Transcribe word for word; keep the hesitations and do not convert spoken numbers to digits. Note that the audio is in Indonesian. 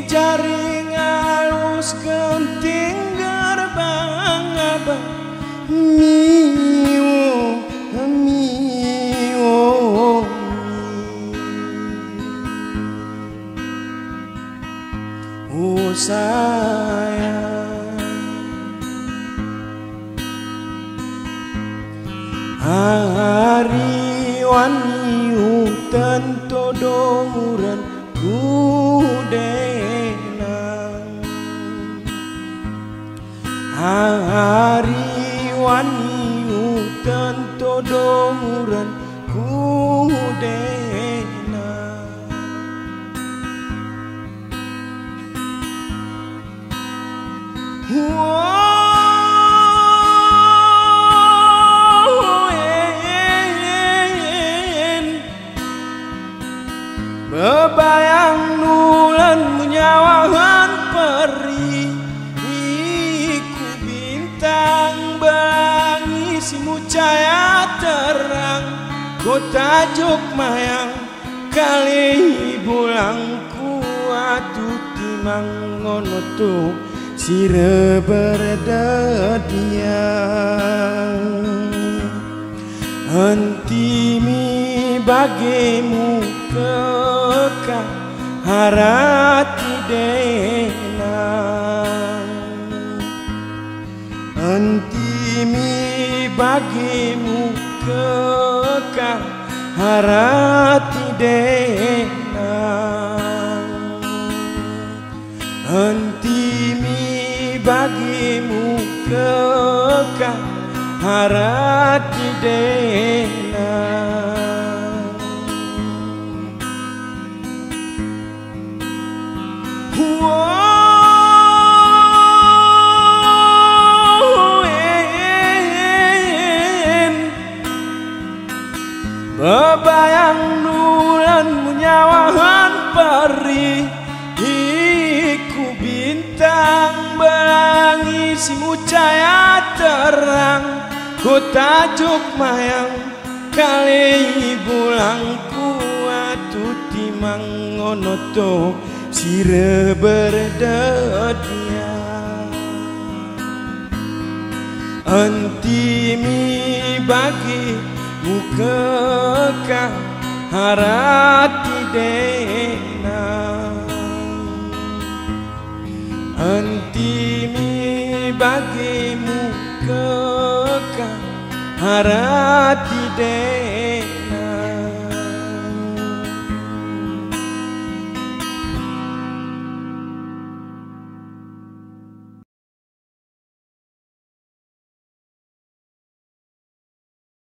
jaring alus genting gerbang abang miwo miwo oh sayang hari wani tentu donguran kudenang hari wani tentu donguran kudenang bebayang nulan menyawahan peri iku bintang bangisimu cahaya terang kota Jogmayang kali bulangku atu timang ngono tu sire berdadiang hentimi bagimu kekang harati denang hentimi bagimu kekang harati denang hentimi bagimu kekang harati denang bebayang nulan menyawahan peri iku bintang bangisimu cahaya terang kota Jogmayang kali bulangku atu timang ngono to sire berdadiang antimi bagi kekang harati denang antimi bagimu kekang harati denang